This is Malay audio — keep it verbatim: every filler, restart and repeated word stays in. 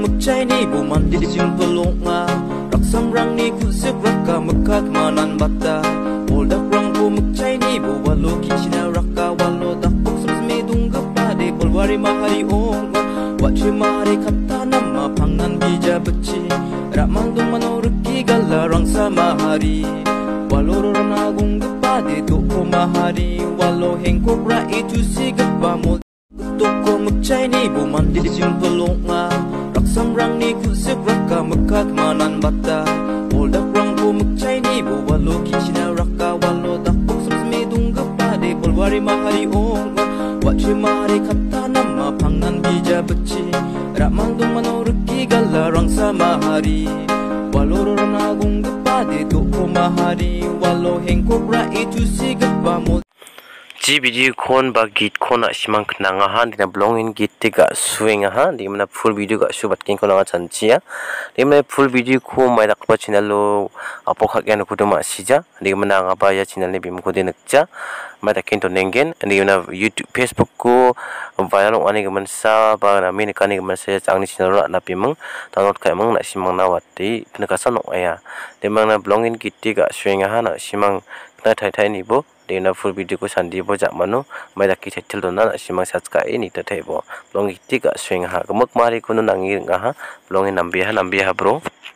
mukcai ni bu mandi di simpelong nga raksam rang ni kusik raka mekat manan bata oldak rang bu mukcai ni bu walo kichina raka walo dakpok semsme dungga pade bolwari mahari ong wachwe mahari kata nama pangnan bija beci ramang dung manorki gala rang sama hari walo rona gungga pade toko mahari walo hengkok ra itu si gapa mo toko mukcai ni bu mandi di simpelong nga raksam rang ni kusik raka mekat manan bata oldak rang bu mukcai ni bu walo kichina raka walo dakpok semsme dungga pade bolwari mahari ong wachwe mahari kata nama pangnan bija beci ramang dung manorki gala rang sama hari walo rona gungga pade toko mahari walo hengkok ra itu si gapa mo ji video kon ba git kon simang knanga han dina blongin git te ga swing ha di mana full video ga subat kin kon nga chanchia di mana full video ko mai dak pa channel lo apo khak yan ko ma sija di mana nga ba ya channel ne bim ko de nakcha mai dak kin to nengen di mana youtube facebook ko viral ani ga man sa ba na min kan ga man sa changni channel ra na pimang download kai mang na simang na wati penaka no aya di mana blongin git te ga swing ha na simang na thai thai ni bo Dina full video ko sandi bo jak mano mai dak ki title dona na simang subscribe ni ta thai bo long ti ga swing ha gamuk mari kuno nangi nga ha long nambi ha nambi ha bro.